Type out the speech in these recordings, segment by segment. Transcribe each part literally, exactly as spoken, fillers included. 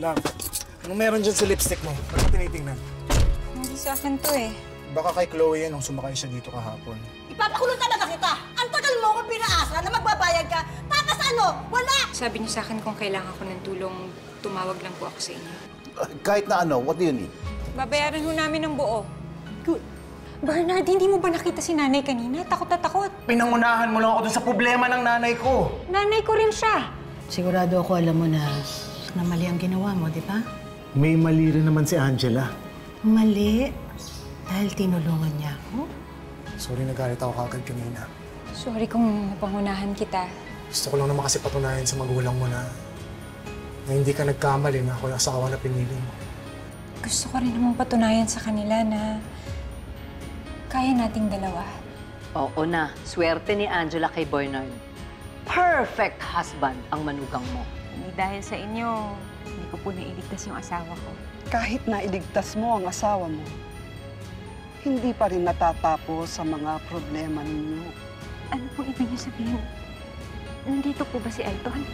Love, anong meron dyan sa lipstick mo? Ba't mo tinitingnan? Hindi sa akin to eh. Baka kay Chloe yan nung sumakay siya dito kahapon. Ipapakulong talaga kita! Ang tagal mo kung pinaasa na magbabayad ka, tapos ano? Wala! Sabi niyo sa akin kung kailangan ko ng tulong, tumawag lang po ako sa inyo. Uh, kahit na ano, what do you need? Babayaran ho namin ng buo. Good. Bernard, hindi mo ba nakita si nanay kanina? Takot na takot. Pinangunahan mo lang ako dun sa problema ng nanay ko. Nanay ko rin siya. Sigurado ako alam mo na, na mali ang ginawa mo, di ba? May mali rin naman si Angela. Mali? Dahil tinulungan niya ako? Sorry, nagalit ako kagad kanina. Sorry kung napangunahan kita. Gusto ko lang naman kasi patunayan sa magulang mo na, na hindi ka nagkamali na ako yung asawa na pinili mo. Gusto ko rin namang patunayan sa kanila na kaya nating dalawa. Oo na, swerte ni Angela kay Bernard. Perfect husband ang manugang mo. Hindi dahil sa inyo, hindi ko po nailigtas yung asawa ko. Kahit na iligtas mo ang asawa mo, hindi pa rin natatapos sa mga problema ninyo. Ano pong ibig niyo sabihin? Nandito po ba si Elton?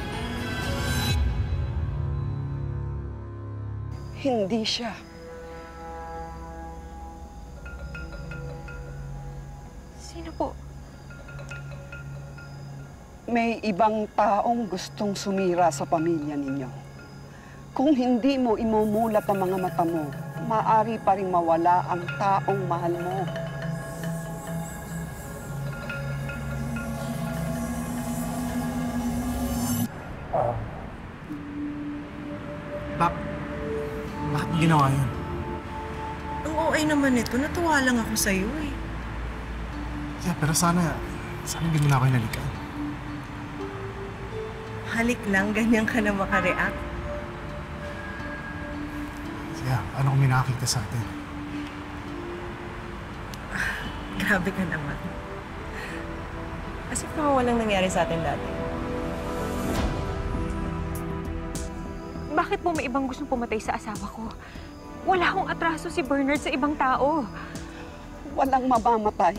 Hindi siya. Sino po? May ibang taong gustong sumira sa pamilya ninyo. Kung hindi mo imumulat ang mga mata mo, maaari pa rin mawala ang taong mahal mo. Uh, Bak, bakit mo ginawa yun? Ang O A naman ito, natuwa lang ako sa'yo eh. Yeah, pero sana, sana hindi mo na ako hinalikan. Halik lang, ganyan ka na makareact. Yeah, ano kung may nakakita sa atin? Ah, grabe ka naman. As if naman walang nangyari sa atin dati. Bakit po may ibang gustong pumatay sa asawa ko? Wala akong atraso si Bernard sa ibang tao. Walang mamamatay.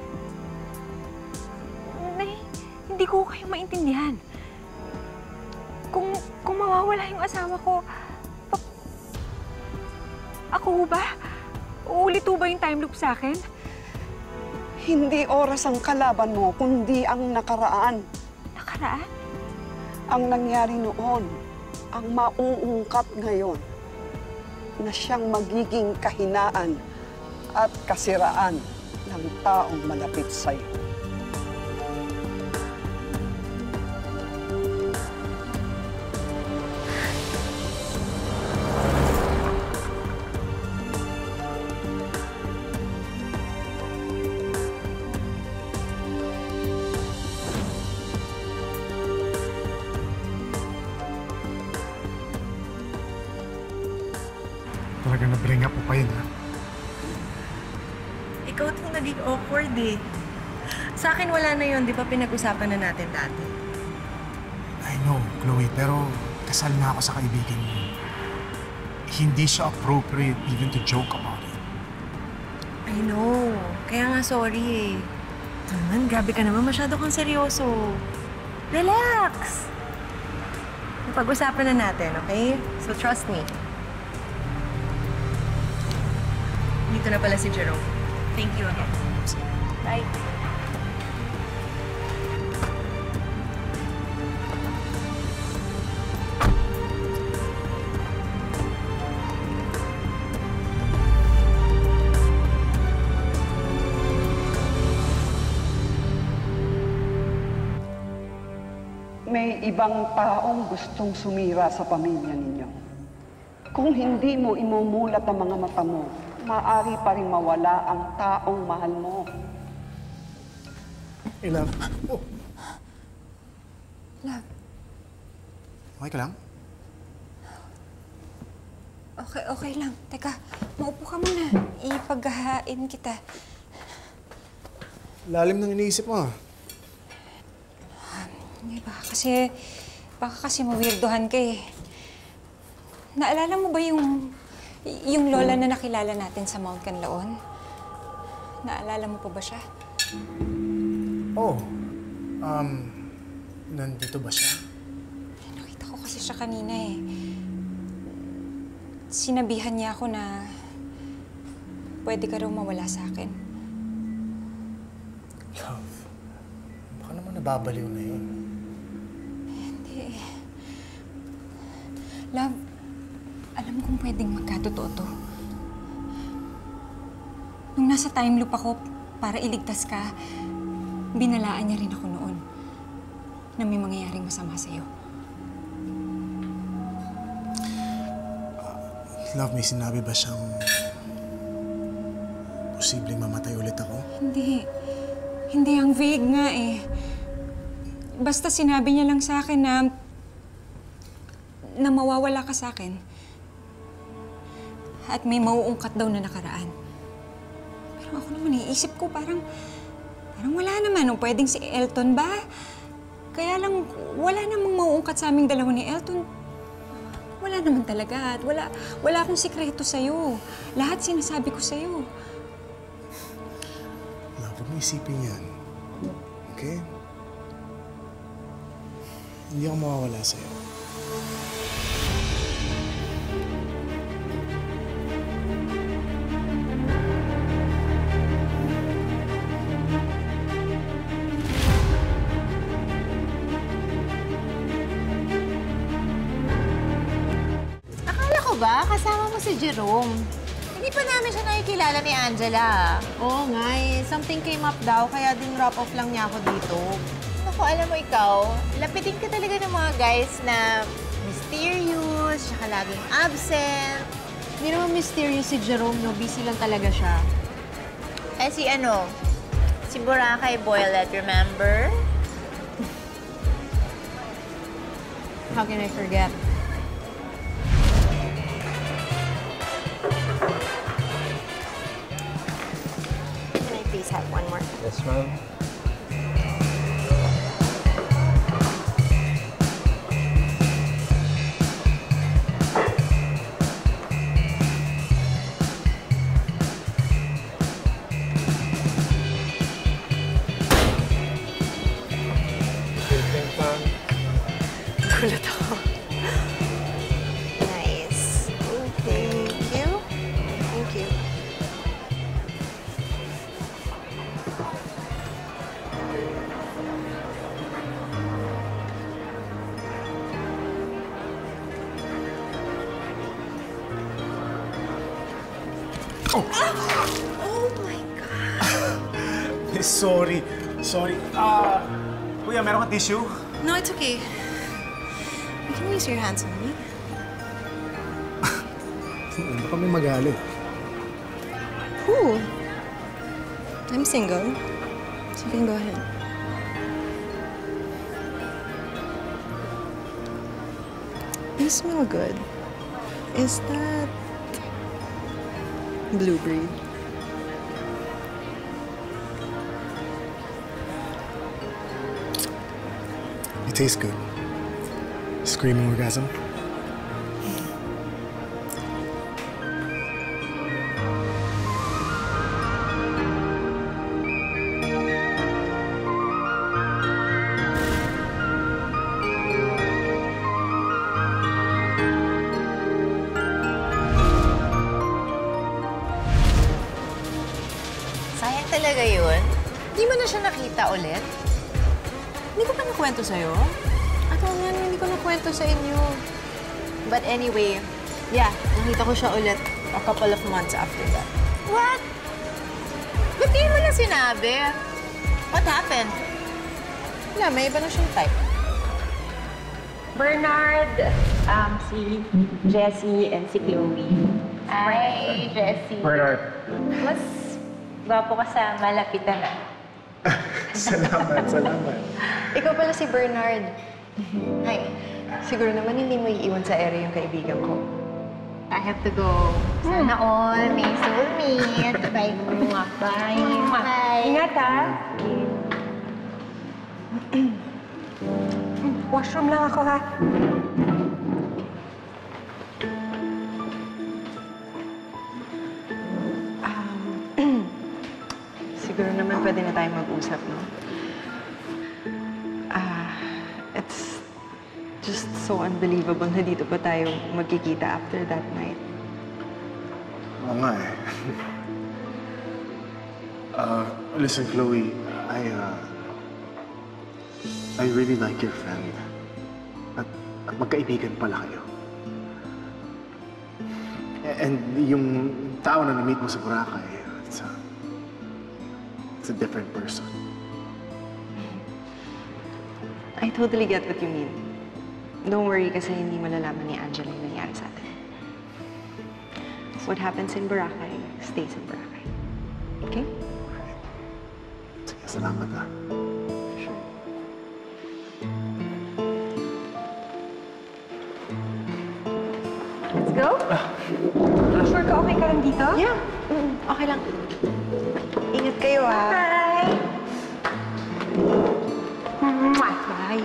Nay, hindi ko kayo maintindihan. Kung, kung mawawala yung asawa ko, pa, ako ba? Uulit ba yung time loop sa akin? Hindi oras ang kalaban mo, kundi ang nakaraan. Nakaraan? Ang nangyari noon, ang mauungkat ngayon, na siyang magiging kahinaan at kasiraan ng taong malapit sa'yo. Talaga na-bring up mo pa yun, ha? Ikaw itong naging awkward eh. Sa akin wala na yun, di ba pinag-usapan na natin dati? I know, Chloe, pero kasal na ako sa kaibigan mo. Hindi siya appropriate even to joke about it. I know. Kaya nga sorry eh. Naman, grabe ka naman. Masyado kang seryoso. Relax! Pag-usapan na natin, okay? So trust me. Dito na pala si Jerome. Thank you again. Bye. May ibang taong gustong sumira sa pamilya ninyo. Kung hindi mo imumulat ang mga mata mo, maaari pa rin mawala ang taong mahal mo. Hey, love. Oh. Love. Okay ka lang? Okay, okay lang. Teka, maupo ka muna. Ipaghahain kita. Lalim ng iniisip mo, ah. Hindi ba? Kasi, baka kasi mawirdohan ka eh. Naalala mo ba yung, yung lola na nakilala natin sa Mount Canlaon? Naalala mo pa ba siya? Oh. Um, nandito ba siya? Nakita ko kasi siya kanina eh. sinabihan niya ako na pwede ka raw mawala sa akin. Love, baka naman nababaliw na yun. Hindi. Love, alam kong pwedeng magkatotoo to. Nung nasa time loop ako para iligtas ka, binalaan niya rin ako noon na may mangyayaring masama sa'yo. Love, may sinabi ba siyang posibleng mamatay ulit ako? Hindi. Hindi, ang vague nga eh. Basta sinabi niya lang sa akin na na mawawala ka sa akin. At may mauungkat daw na nakaraan. Pero ako naman, iisip ko parang parang wala naman. Nung pwedeng si Elton ba? Kaya lang, wala namang mauungkat sa aming dalawa ni Elton. Wala naman talaga. At wala, wala akong sikreto sa'yo. Lahat sinasabi ko sa'yo. Love, huwag mo isipin yan. Okay? Hindi ako mawawala sa'yo. Akala ko ba, kasama mo si Jerome? Hindi pa namin siya nakikilala ni Angela. Oo nga eh. Something came up daw, kaya din wrap off lang niya ako dito. Naku, alam mo ikaw, lapitin ka talaga ng mga guys na mysterious, tsaka laging absent. Hindi naman mysterious si Jerome, no? Busy lang talaga siya. Eh si ano, si Boracay Boylet, remember? How can I forget? Can I please have one more? Yes, ma'am. Gulat ako. Nice. Thank you. Thank you. Oh! Oh my God. Sorry. Sorry. Ah, kuya, meron kang tissue? No, it's okay. You can use your hands on me. Baka may magalit. Ooh. I'm single. So you can go ahead. You smell good. Is that Blue Breed? You taste good. Screaming orgasm. Sayang talaga yun. Hindi mo na siya nakita ulit? Hindi ko pa nakwento sa'yo? At oo nga, hindi ko nakwento sa inyo. But anyway, yeah, nakita ko siya ulit a couple of months after that. What? Ba't di mo na sinabi? What happened? Wala, may iba na siyang type. Bernard, um, si Jessie, and si Chloe. Hi, Jessie. Bernard. Mas gwapo ka sa malapitan na. Salamat, salamat. Ikaw pala si Bernard. Hi. Siguro naman hindi mo iiwan sa ere yung kaibigan ko. I have to go. Sana all may soulmate. Bye. Bye. Bye. Ingat ha! Washroom lang ako ha. Um, siguro naman pwede na tayo mag-usap, no? Ah, it's just so unbelievable na dito pa tayo magkikita after that night. Oo nga eh. Uh, listen, Chloe, I, uh, I really like your friend. At, at magkaibigan pala kayo. And yung tao na na-meet mo sa Boracay, it's a, it's a different person. I totally get what you mean. Don't worry kasi hindi malalaman ni Angela yung nangyari sa atin. What happens in Boracay stays in Boracay. Okay? Sige, salamat ah. Sure. Let's go? Sure ka okay ka lang dito? Yeah. Mm, okay lang. Ingat kayo ah. Bye! Mwah! Bye!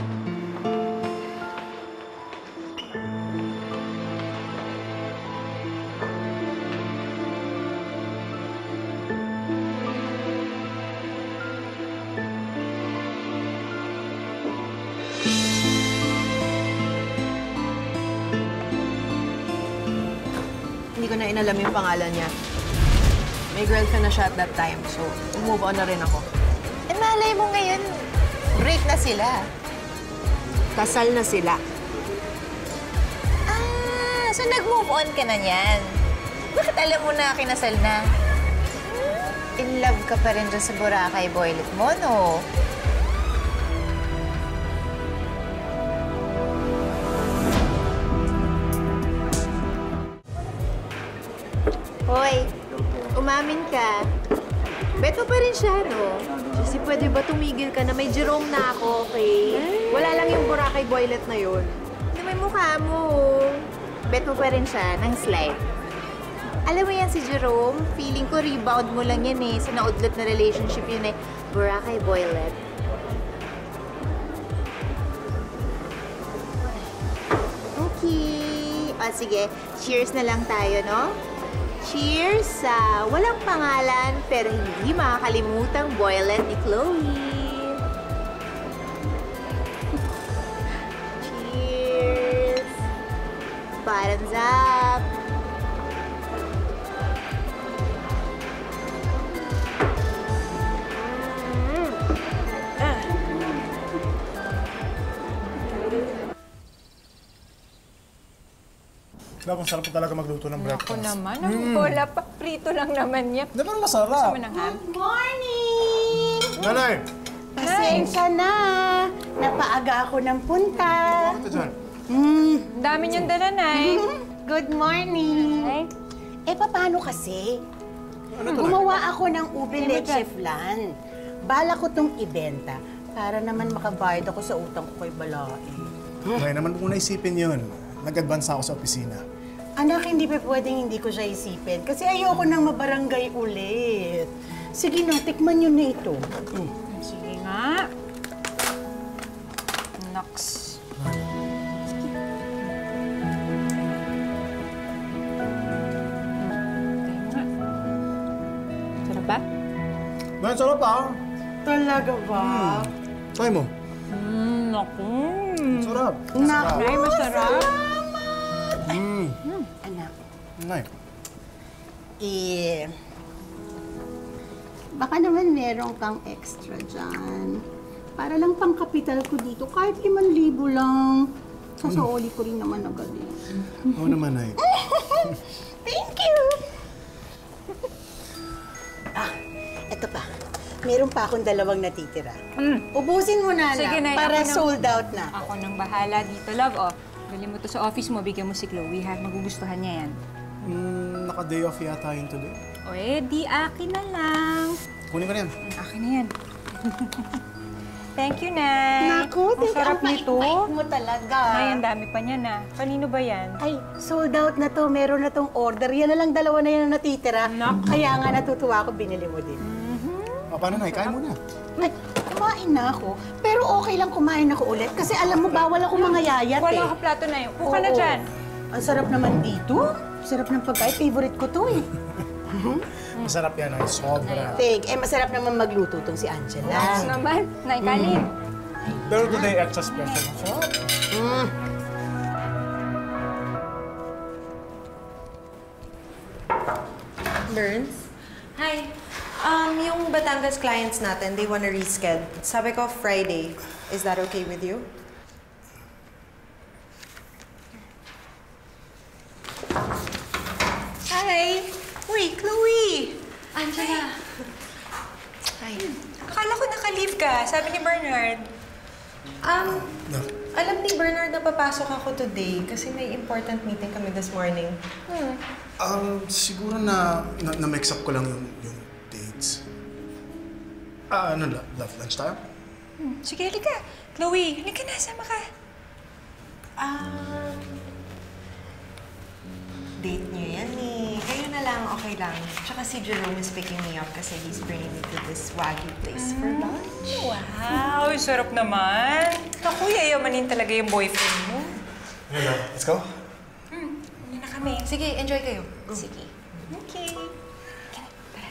Hindi ko na inalam yung pangalan niya. May girlfriend na siya at that time, so move on na rin ako. Eh, malay mo ngayon, break na sila. Kasal na sila. Ah, so nag-move on ka na niyan. Bakit alam mo na kinasal na? In love ka pa rin dyan sa Boracay boylet mo, no? Hoy, umamin ka. Bet mo pa rin siya, no? Kasi pwede ba tumigil ka na may Jerome na ako, okay? Wala lang yung Boracay boylet na yun. Ano may mukha mo? Bet mo pa rin siya ng slide. Alam mo yan si Jerome, feeling ko rebound mo lang yan eh. Sa naudlot na relationship yun eh. Boracay boylet. Okay. O sige, cheers na lang tayo, no? Cheers sa walang pangalan pero hindi makakalimutang boylet ni Chloe. Cheers! Bottoms up! Love, ang sarap po talaga magluto ng breakfast. Ako naman, ang bola pa. Prito lang naman niya. Di ba masarap? Gusto mo ng ham? Morning! Nanay! Pasensya na. Napaaga ako ng punta. Bakit dyan? Mm. Ang dami niyang dala, Nay. Good morning. Nay? Eh, paano kasi? Ano to, Gumawa ako ng ube Ano leche dyan? flan. Bala ko tong ibenta para naman makabayad ako sa utang ko kay Balae. Nay, naman kung naisipin yun. Nag-advance ako sa opisina. Anak, hindi pa pwedeng hindi ko siya isipin kasi ayoko nang mabarangay ulit. Sige na, tikman niyo na ito. Mm. Sige nga. Nox. Sarap ba? Nay, sarap ah. Talaga ba? Try mo. Mmm, naku. Sarap. Naku, Ay, masarap. Mm. anak. Nay. Eh, baka naman meron kang extra dyan. Para lang pang kapital ko dito, kahit limang libo lang. Sasaoli ko rin naman agad eh. Oo naman, Nay. Thank you! Ah, eto pa. Meron pa akong dalawang natitira. Mm. Ubusin mo na, Sige, anak, Nay, para ako nang- sold out na. Ako nang bahala dito, love. Oh, dali mo to sa office mo, bigyan mo si Chloe, ha? Magugustuhan niya yan. Mm, naka-day off yata yun today. O eh, di akin na lang. Kunin ko na yan. Akin na yan. Thank you, Nay. Naku, ang sarap nito. bait mo talaga. Nay, ang dami pa niya na. Kanino ba yan? Ay, sold out na to. Meron na tong order. Yan na lang dalawa na yan na natitira. Kaya nga natutuwa ako, binili mo din. O, paano, Nay? Kain mo na. Ay, kumain na ako. Pero okay lang kumain ako ulit. Kasi alam mo, bawal ako mga yayat eh. Wala ka plato na yun. Kuha na Oo. dyan. Ang sarap naman dito. Sarap ng pagkain. Favorite ko to eh. Masarap yan, Nay. Sobra. Tig, eh masarap naman magluto tong si Angela. Yes naman. Nay, kanin. Pero today, extra special. Masarap. Mm. Burns? Hi. Um, yung Batangas clients natin, they wanna reschedule. Sabi ko Friday. Is that okay with you? Hi! Uy, Chloe! Angela! Hi. Akala ko naka-leave ka, sabi ni Bernard. Um, alam ni Bernard na papasok ako today kasi may important meeting kami this morning. Hmm. Um, siguro na, na, na-mix up ko lang yung, yung dates. Ah, ano, lo- love lunch tayo? Hmm. Sige, halika. Chloe, halika na, sama ka. Um, date niyo yan eh. Kayo na lang, okay lang. Tsaka si Jerome is picking me up kasi he's bringing me to this Wagyu place for lunch. Wow, sarap naman. Naku, yayamanin talaga yung boyfriend mo. Hello, let's go. Hmm, hindi na kami. Sige, enjoy kayo. Go. Sige. Okay. Tara.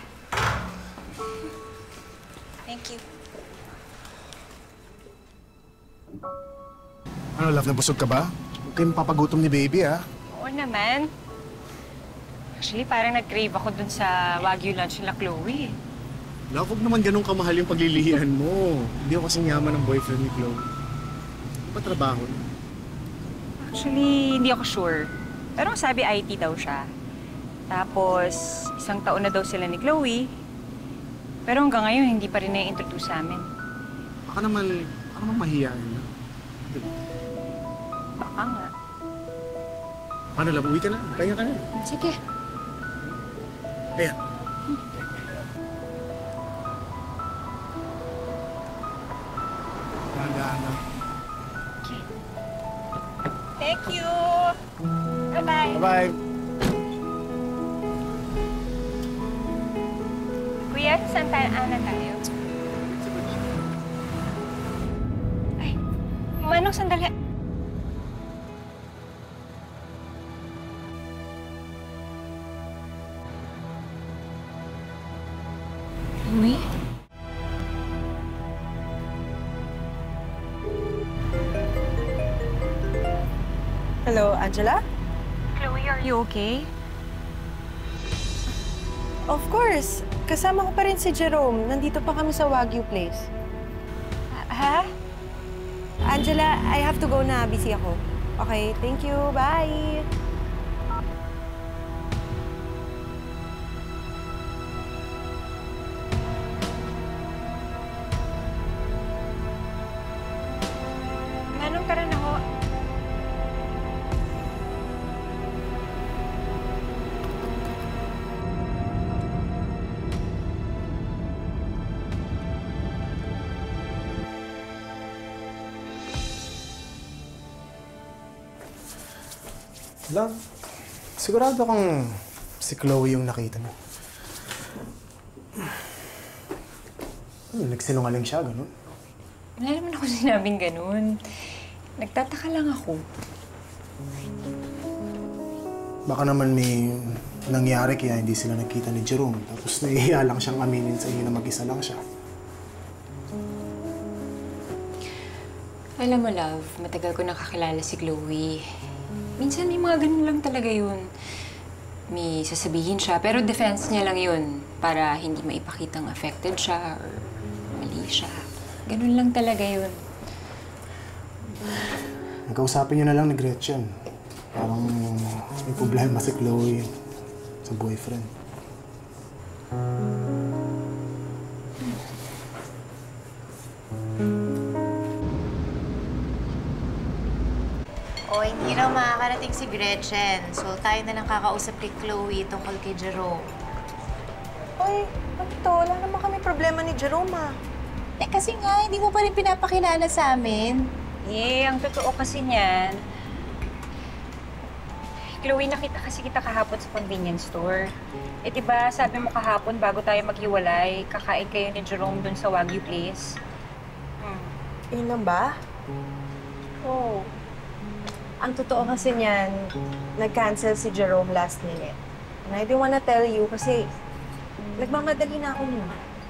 Thank you. Ano, love, nabusog ka ba? Huwag kayong papagutom ni baby, ah. Oo naman. Actually, parang nag-crave ako dun sa Wagyu lunch nila Chloe. Love, huwag naman ganun kamahal yung paglilihian mo. Hindi ako kasing yaman ng boyfriend ni Chloe. Ano ba trabaho niya? Actually, hindi ako sure. Pero ang sabi I T daw siya. Tapos, isang taon na daw sila ni Chloe. Pero hanggang ngayon, hindi pa rin na-introduce sa amin. Baka naman, baka naman mahihain na. Baka nga. Ano, love, uwi ka na? Pahinga ka na. Sige. Ayan. Dahan-dahan lang. Okay. Thank you! Bye-bye! Bye-bye! Kuya, saan tayo? Ana tayo? Ay, Manong, sandali. Uy? Hello, Angela? Chloe, are you okay? Of course. Kasama ko pa rin si Jerome. Nandito pa kami sa Wagyu place. Ha? Angela, I have to go na. Busy ako. Okay, thank you. Bye! Manong, tara na ho. Love, sigurado kang si Chloe yung nakita mo. Hmm, nagsinungaling siya, gano'n? Wala naman ako sinabing ganun. Nagtataka lang ako. Baka naman may nangyari kaya hindi sila nakita ni Jerome. Tapos nahihiya lang siyang aminin sa inyo na mag-isa lang siya. Alam mo, love, matagal ko nakakilala si Chloe. Minsan may mga ganun lang talaga yun. May sasabihin siya, pero defense niya lang yun para hindi maipakitang affected siya or mali siya. Ganun lang talaga yun. Nagkausapin niyo na lang ni Gretchen. Parang may problema si Chloe sa boyfriend. O, hindi raw makakarating si Gretchen. So, tayo na lang kakausap kay Chloe tungkol kay Jerome. Oy, ito, wala naman kami problema ni Jerome, ah. Eh, kasi nga, hindi mo pa rin pinapakilala sa amin. Eh, ang totoo kasi niyan, Chloe, nakita kasi kita kahapon sa convenience store. Eh, diba, sabi mo kahapon, bago tayo maghiwalay, kakain kayo ni Jerome dun sa Wagyu place. Hmm. Yun lang ba? Oo. Oh. Ang totoo kasi niyan, nag-cancel si Jerome last minute. And I didn't wanna tell you kasi nagmamadali na ako nun.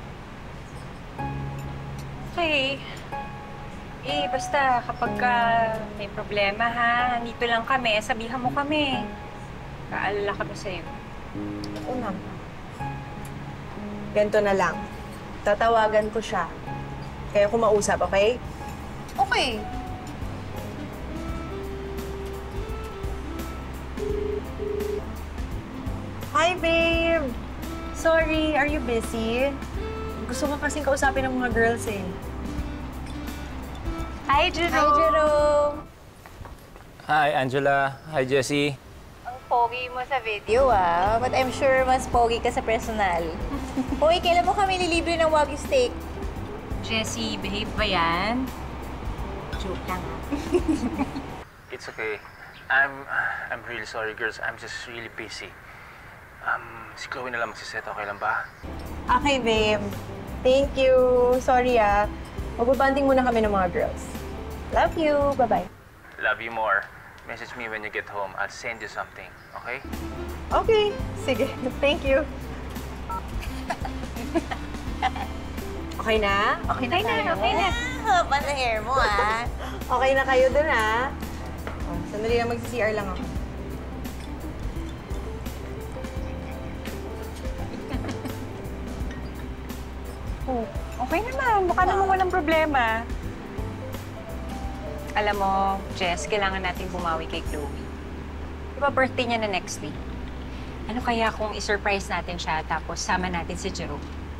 Okay. Eh, basta kapag ka may problema ha, nandito lang kami, sabihan mo kami. Kaalala kami sa'yo. Oo naman. ganito na lang. Tatawagan ko siya. Kaya kumausap, okay? Okay. Hi, babe! Sorry, are you busy? Gusto ko kasing kausapin ng mga girls eh. Hi, Jerome! Hi, Jerome! Hi, Angela. Hi, Jessie. Ang pogi mo sa video, ah. But I'm sure mas pogi ka sa personal. Hoy, kailan mo kami nilibre ng Wagyu steak? Jessie, behave ba yan? Joke lang, ah. It's okay. I'm I'm really sorry, girls. I'm just really busy. Um, si Chloe na lang magsiset. Okay lang ba? Okay, babe. Thank you. Sorry ah. Magbabanding muna kami ng mga girls. Love you. Bye-bye. Love you more. Message me when you get home. I'll send you something. Okay? Okay. Sige. Thank you. Okay na? Okay na tayo? Okay na. Haba na hair mo, ah. Okay na kayo dun, ah. Oh, sandali lang, mag-C R lang ako. Oh, okay naman. Mukha naman walang problema. Alam mo, Jess, kailangan natin bumawi kay Chloe. Di ba birthday niya na next week? Ano kaya kung i-surprise natin siya tapos sama natin si Jerome?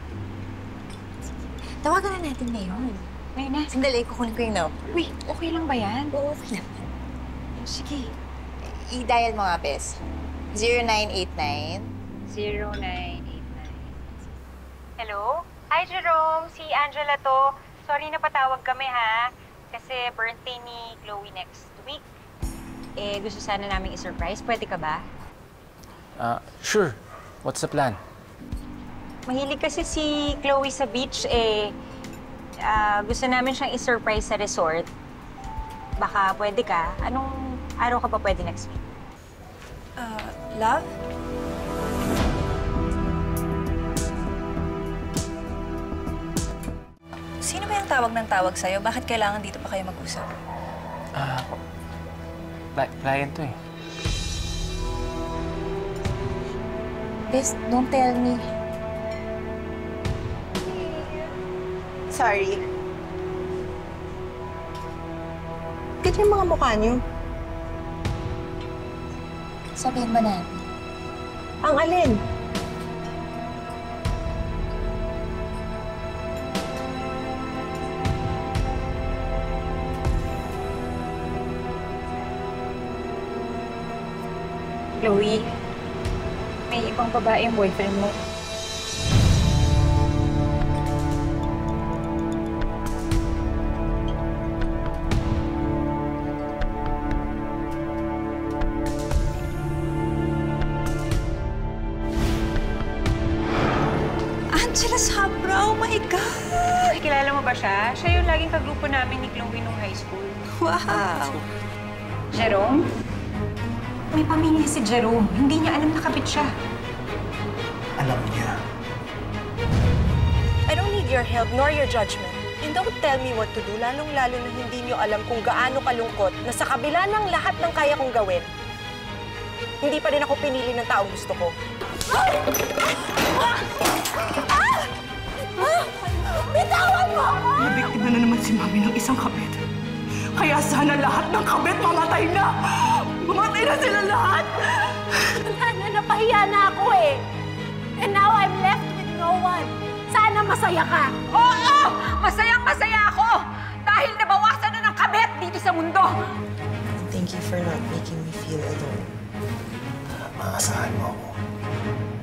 Tawagan na natin ngayon. Ngayon na. Sandali, kukunin ko yung number. Uy, okay lang ba yan? Oo, okay lang. Sige. I-dial mo nga, Bes. zero nine eight nine. zero nine eight nine. Hello? Hi, Jerome. Si Angela to. Sorry na patawag kami, ha? Kasi birthday ni Chloe next week. Eh, gusto sana namin i-surprise. Pwede ka ba? Uh, sure. What's the plan? Mahilig kasi si Chloe sa beach, eh. Ah, gusto namin siyang i-surprise sa resort. Baka pwede ka. Anong araw ka pa pwede next week? Uh, love? Sino ba yung tawag ng tawag sa'yo? Bakit kailangan dito pa kayo mag-usap? Ah, uh, client to eh. Bes, don't tell me. Sorry. Ganyan yung mga mukha niyo. Sabihin mo na. Ang alin? Chloe, may ibang babae yung boyfriend mo. Angela Sabra! Oh my God! Kilala mo ba siya? Siya yung laging kagrupo namin ni Chloe nung high school. Wow! Jerome? May pamilya si Jerome. Hindi niya alam na kabit siya. Alam niya. I don't need your help nor your judgment. And don't tell me what to do, lalong-lalo na hindi niyo alam kung gaano kalungkot na sa kabila ng lahat ng kaya kong gawin, hindi pa rin ako pinili ng taong gusto ko. Ah! Ah! Ah! Bitawan mo! Nabiktima na naman si Mami ng isang kabit. Kaya sana lahat ng kabit mamatay na! Mamatay na sila lahat! Wala na, napahiya na ako eh. And now I'm left with no one. Sana masaya ka. Oo! Masayang-masaya ako! Dahil nabawasan na ng kabit dito sa mundo! Thank you for not making me feel alone. Maasahan mo ako.